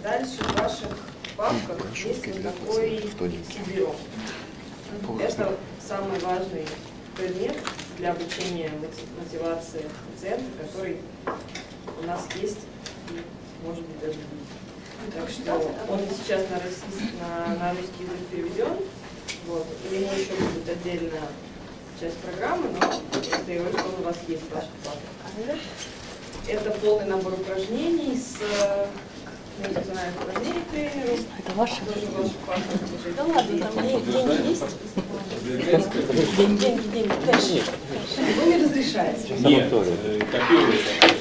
Дальше в ваших папках есть вот такой CD-ROM. Это самый важный предмет для обучения мотивации пациента, который у нас есть и, может быть, даже будет. Так что он сейчас на русский язык переведен. Вот. У него еще будет отдельная часть программы, но это его он у вас есть в ваших папках. Это полный набор упражнений с функциональных упражнений тренеру. Это ваше? Да ладно, там деньги есть? Деньги, кэш. Вы не разрешаете? Нет, копируется.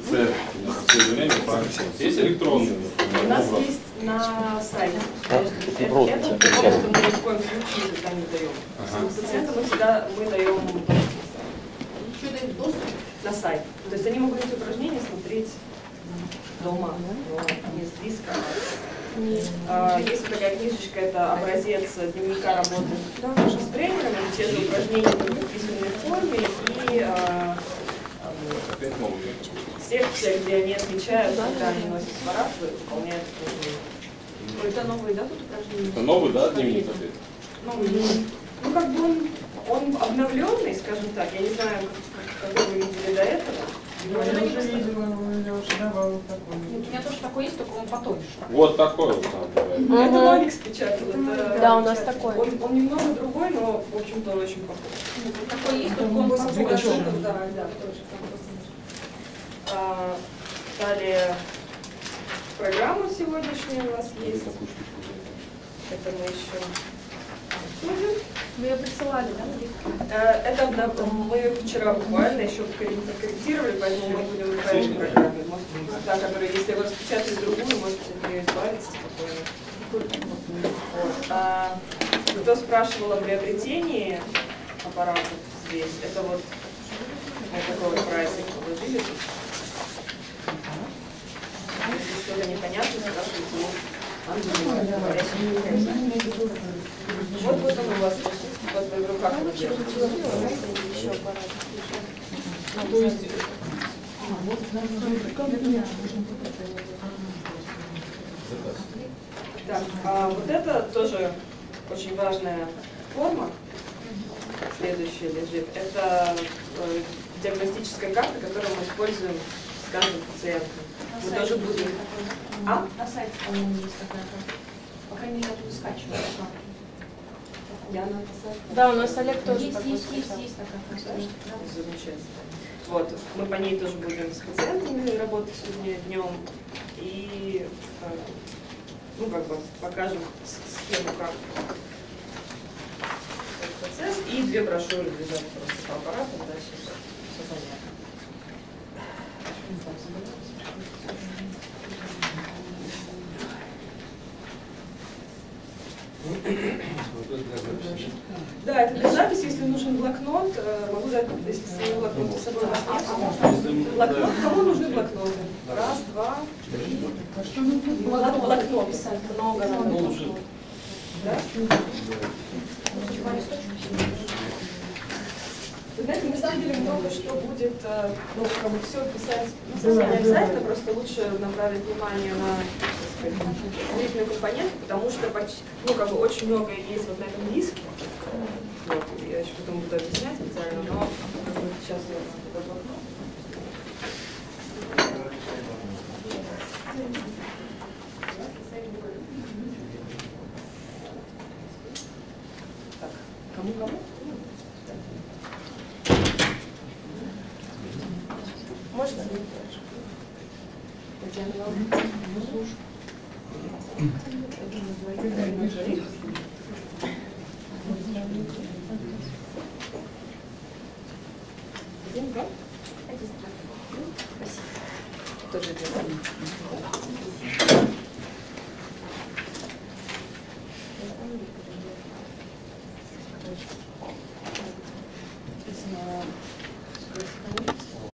Есть электронные? У нас есть на сайте. Это мы ни в коем случае никогда не даем. Пациентам мы всегда даем доступ на сайт. То есть они могут эти упражнения смотреть дома, но не с диска. Есть такая книжечка, это образец дневника работы с тренером, те же упражнения в письменной форме и секция, где они отмечают, когда они носят аппарат, выполняют упражнения. Это новые, да, тут упражнения? Это новый, да, дневник опять? Новый дневник. Ну, как бы он обновленный, скажем так. Я не знаю, какой вы видели до этого. Я уже видела, я уже давала такой. У меня тоже такой есть, только он потоньше. Вот такой вот. Это Новикс печатал. Да, у нас такой. Он немного другой, но, в общем-то, очень похож. Такой есть, только он похож. Да, тоже. Далее программа сегодняшняя у вас есть. Это мы еще обсудим. Вы ее присылали, да? Это мы вчера буквально еще корректировали, поэтому мы будем в этой программе. Та, которая, если вы распечатали другую, можете от нее избавиться спокойно. Вот. Кто спрашивал о приобретении аппаратов здесь, это вот такой вот прайсик положили. Если что-то непонятно, спрашивайте. Вот он у вас вот в руках. Так, вот это тоже очень важная форма. Следующая лежит. Это диагностическая карта, которую мы используем с каждым пациентом. Мы тоже будем. На сайте, по-моему, есть такая карта. Пока не скачиваю. Я на сайте. Да, у нас Олег тоже есть такая карта. Замечательно. Вот, мы по ней тоже будем с пациентами работать сегодня днем и ну, как бы покажем схему, как процесс, и 2 брошюры лежат просто по аппарату, дальше все понятно. Да, это для записи, если нужен блокнот, могу дать, если блокнот с собой у вас нет. Блокнот, кому нужны блокноты? Раз, два, три. Блокнот писать много надо. Да? Вы знаете, на самом деле много что будет, ну, как бы все писать не обязательно, просто лучше направить внимание на зрительную компоненту, потому что почти, ну, как бы очень много есть вот на этом диске. Вот, я еще потом буду объяснять специально, но как бы сейчас я это блокнот. Так, кому-кому? Можно? Один, два.